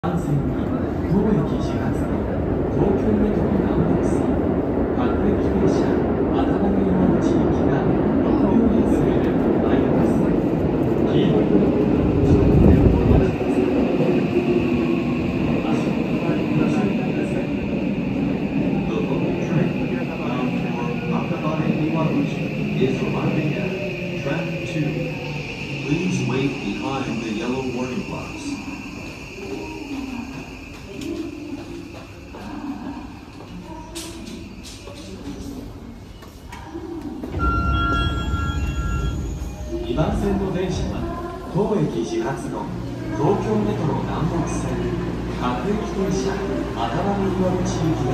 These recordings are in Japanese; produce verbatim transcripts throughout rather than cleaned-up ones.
幹線に当駅始発の東京メトロ南北線各駅停車頭の岩の地域がろく両編成で参ります。黄色いブロックの近くでお待ちください。足元はご注意ください。 The local train bound for Akabane-Iwabuchi is arriving at track two. Please wait behind the yellow warning blocks. にばん線の電車は当駅始発の東京メトロ南北線各駅停車頭の岩淵行きです。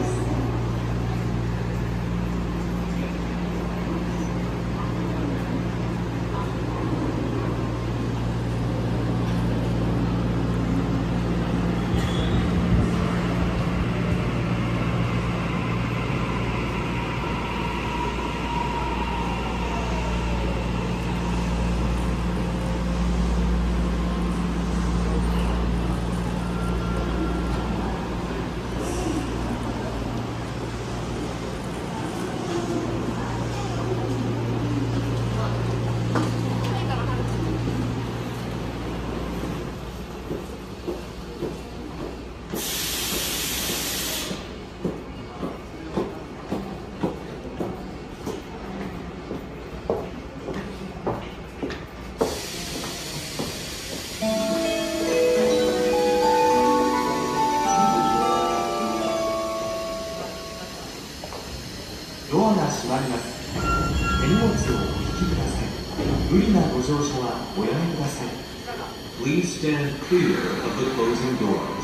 ドアが閉まります。手荷物をお引きください。無理なご乗車はおやめください。Please stand clear of the closing door.